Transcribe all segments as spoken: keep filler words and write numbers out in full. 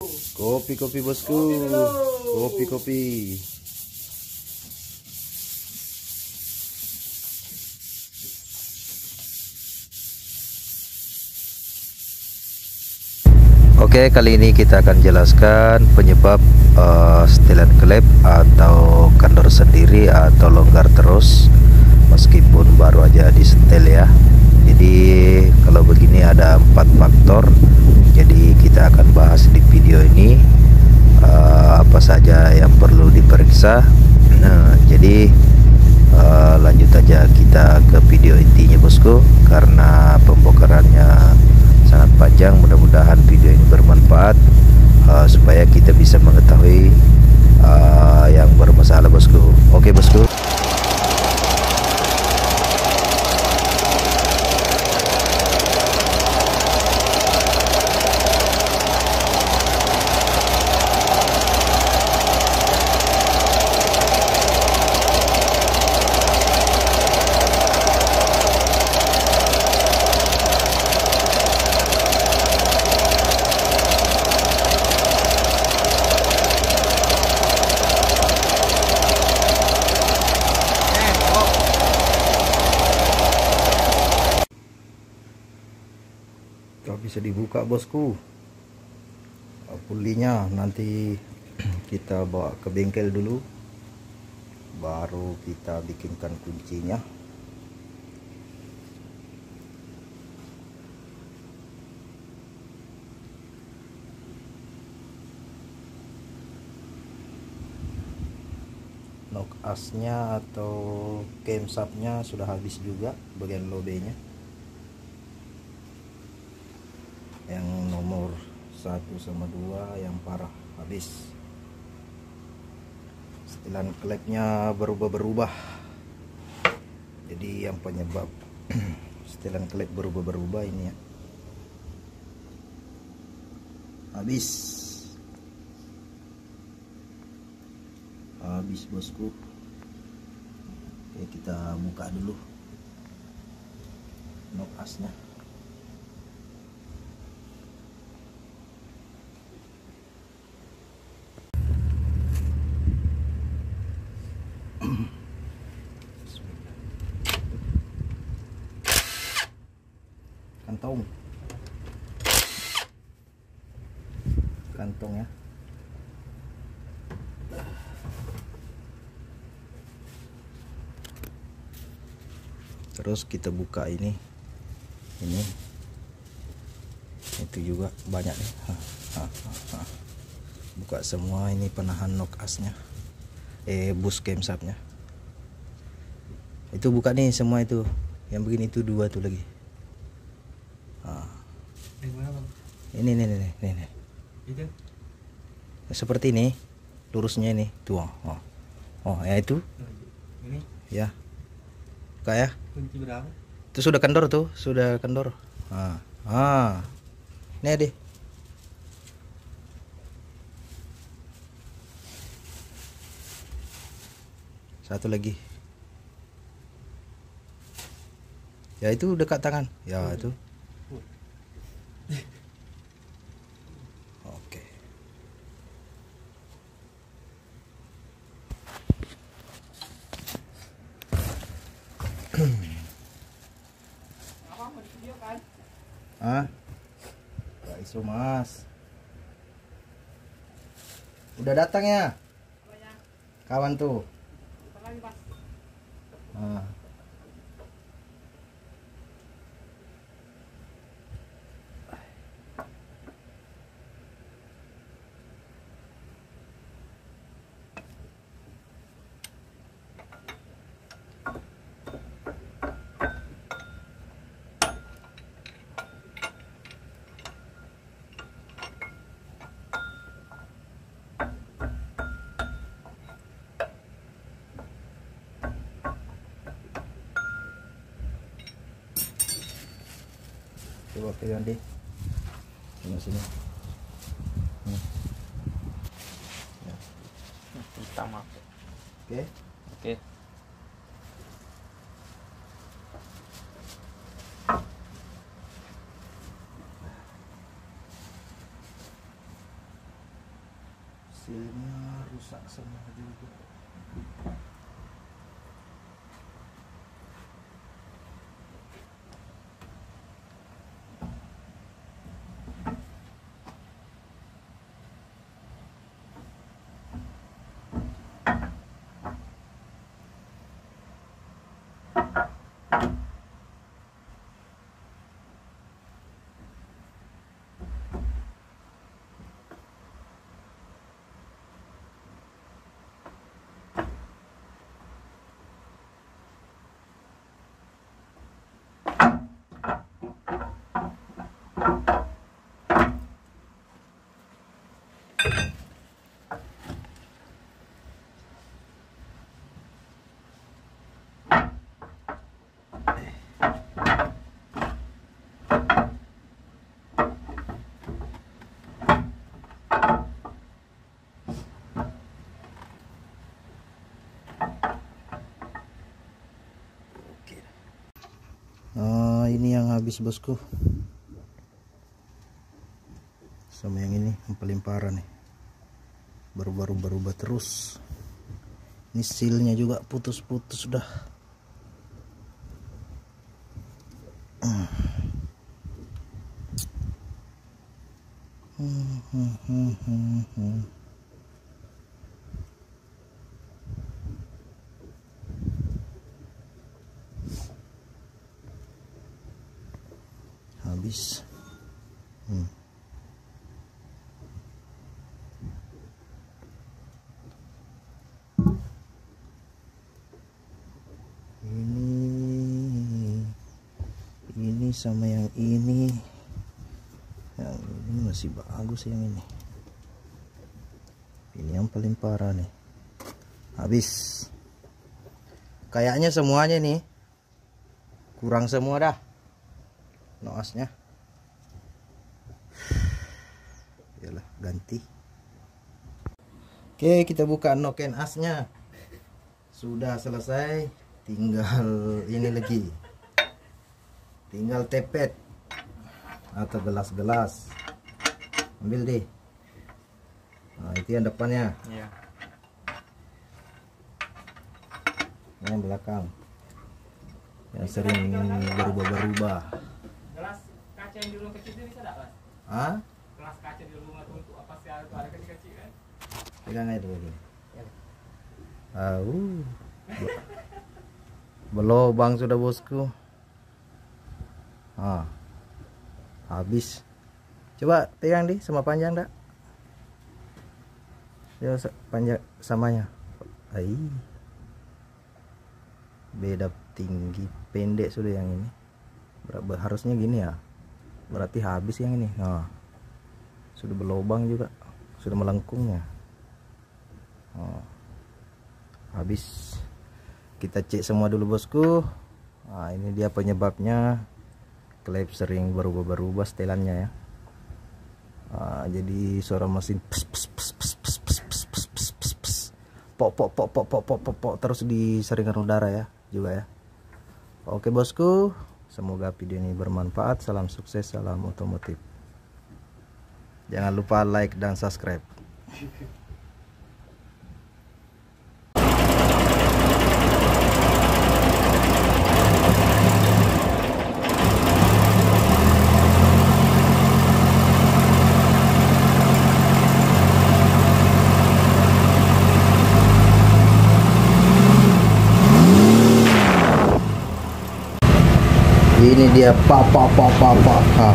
Kopi kopi bosku. Kopi kopi. Oke, kali ini kita akan jelaskan penyebab uh, setelan klep atau kendor sendiri atau longgar terus meskipun baru aja di setel ya. Jadi kalau begini ada empat faktor. Jadi kita akan bahas di video ini uh, apa saja yang perlu diperiksa. Nah, jadi uh, lanjut aja kita ke video intinya bosku, karena pembongkarannya sangat panjang. Mudah-mudahan video ini bermanfaat uh, supaya kita bisa mengetahui uh, yang bermasalah bosku. Oke bosku. Kalau bisa dibuka bosku pulinya, nanti kita bawa ke bengkel dulu baru kita bikinkan kuncinya. Knock asnya atau camshaftnya sudah habis juga, bagian lobenya yang nomor satu sama dua yang parah habis. Setelan klepnya berubah-berubah, jadi yang penyebab setelan klep berubah-berubah ini ya, habis habis bosku. Oke, kita buka dulu knock asnya. Kantong kantong ya. Terus kita buka ini ini itu juga banyak nih. Hah, hah, hah. Buka semua ini penahan knock asnya, eh bus camshaftnya itu buka nih semua. Itu yang begini itu dua tuh lagi. Nah. Ini nih nih nih nih. Itu seperti ini lurusnya ini tuh. Oh, oh ya itu ini ya kayak kunci berapa itu sudah kendor tuh, sudah kendor. Ah, ah. Ini deh. Satu lagi. Ya itu dekat tangan. Ya itu. Oke. Ah, gak iso mas. Udah datang ya? Kawan tuh. Ah. Coba pegang deh, sini sini. Hmm. Ya. Utama. Oke. Oke. Silnya rusak semua juga. Nah, ini yang habis bosku, sama yang ini yang paling parah nih, baru-baru berubah terus. Ini silnya juga putus-putus sudah. Hmm, hmm, hmm, hmm, hmm. Habis. Hmm. Ini ini sama yang ini. Yang ini masih bagus, yang ini. Ini yang paling parah nih. Habis. Kayaknya semuanya nih kurang semua dah. Noasnya. Yalah, ganti. Oke, kita buka noken asnya. Sudah selesai, tinggal ini lagi. Tinggal tepet atau gelas-gelas. Ambil deh. Nah, itu yang depannya. Iya. Ini yang belakang. Yang sering berubah-berubah. Gelas kaca yang di rumah kecil itu bisa enggak, Mas? Hah? Gelas kaca di rumah tuh untuk apa sih, ada ada kecil-kecil kan? Pegang aja dulu. Ah, uh. Belobang sudah bosku. Ah. Habis. Coba pegang deh sama panjang dak. Ya panjang samanya. Ai. Beda tinggi pendek sudah yang ini. Berapa harusnya gini ya. Berarti habis yang ini. Nah. Sudah berlubang juga. Sudah melengkungnya. Oh. Habis. Kita cek semua dulu bosku. Nah, ini dia penyebabnya. Klep sering berubah-berubah setelannya ya. Nah, jadi suara mesin pes pes pes pes pes pes pes pes pes pes pes. Pok pok pok pok pok pok pok pok terus di saringan udara ya juga ya. Oke bosku, semoga video ini bermanfaat. Salam sukses, salam otomotif. Jangan lupa like dan subscribe. Ini dia pa pa pa pa pa. Ha.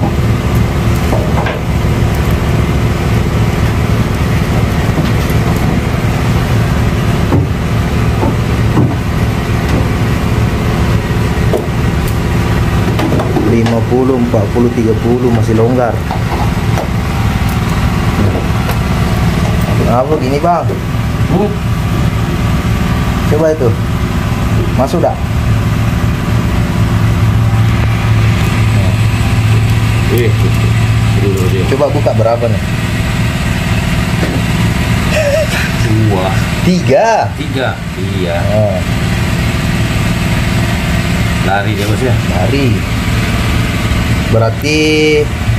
lima puluh, empat puluh, tiga puluh masih longgar. Kenapa gini bang? Hmm? Coba itu masuk dah. Eh, coba buka berapa nih? Dua, tiga, tiga, iya. Oh. Lari dia bos ya? Lari. Berarti